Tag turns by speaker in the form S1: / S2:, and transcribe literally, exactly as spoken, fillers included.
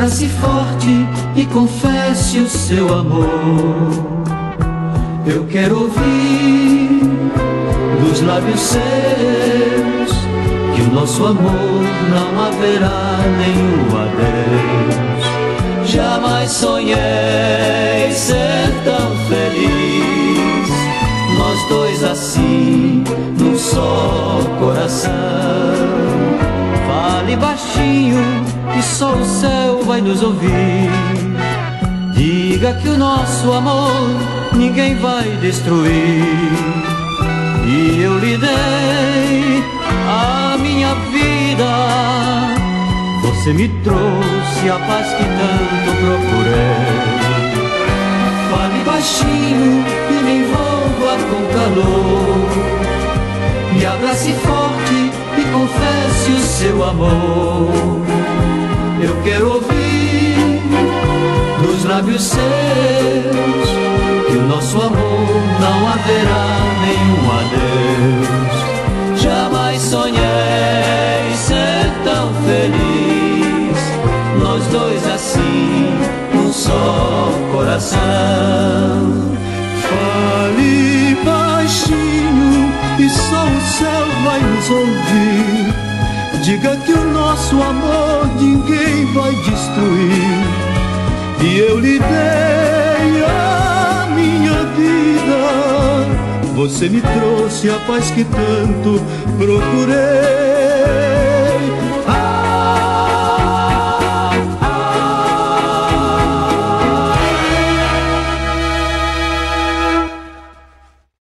S1: abrace forte e confesse o seu amor. Eu quero ouvir dos lábios seus que o nosso amor não haverá nenhum adeus. Jamais sonhei ser tão feliz, nós dois assim, num só coração. Fale baixinho que só o céu vai nos ouvir. Diga que o nosso amor ninguém vai destruir. E eu lhe dei a minha vida, você me trouxe a paz que tanto procurei. Fale baixinho e me envolva com calor, me abrace forte e confesse o seu amor. Eu quero ouvir dos lábios seus que o nosso amor não haverá nenhum adeus. Jamais sonhei ser tão feliz, nós dois assim, num só coração.
S2: Fale baixinho e só o céu vai nos ouvir. Diga que o nosso amor ninguém vai destruir. E eu lhe dei a minha vida, você me trouxe a paz que tanto procurei.